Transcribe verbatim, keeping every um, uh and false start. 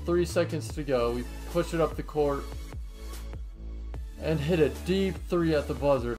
three seconds to go. We push it up the court and hit a deep three at the buzzer.